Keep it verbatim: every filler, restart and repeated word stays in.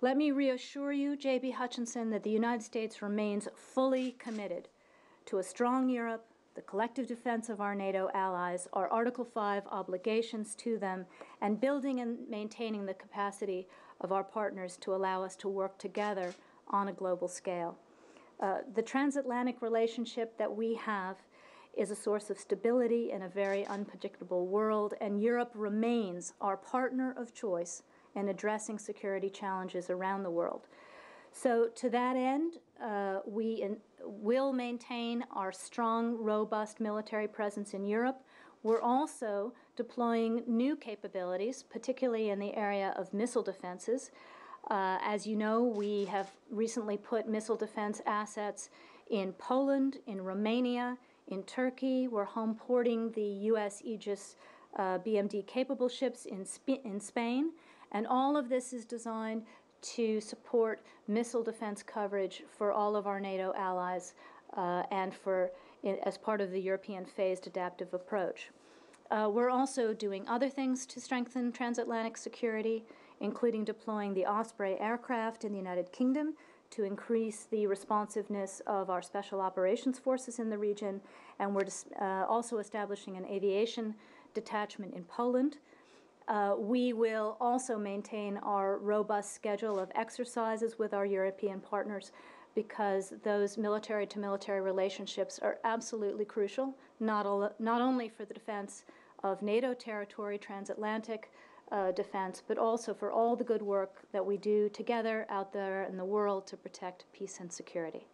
Let me reassure you, J B Hutchinson, that the United States remains fully committed to a strong Europe, the collective defense of our NATO allies, our Article five obligations to them, and building and maintaining the capacity of our partners to allow us to work together on a global scale. Uh, the transatlantic relationship that we have is a source of stability in a very unpredictable world, and Europe remains our partner of choice in addressing security challenges around the world. So to that end, uh, we in, will maintain our strong, robust military presence in Europe. We're also deploying new capabilities, particularly in the area of missile defenses. Uh, as you know, we have recently put missile defense assets in Poland, in Romania, in Turkey. We're home porting the U S Aegis uh, B M D-capable ships in, Sp in Spain. And all of this is designed to support missile defense coverage for all of our NATO allies uh, and for in, as part of the European phased adaptive approach. Uh, we're also doing other things to strengthen transatlantic security, including deploying the Osprey aircraft in the United Kingdom to increase the responsiveness of our special operations forces in the region, and we're uh, also establishing an aviation detachment in Poland. Uh, we will also maintain our robust schedule of exercises with our European partners, because those military-to-military relationships are absolutely crucial, not, all, not only for the defense of NATO territory, transatlantic uh, defense, but also for all the good work that we do together out there in the world to protect peace and security.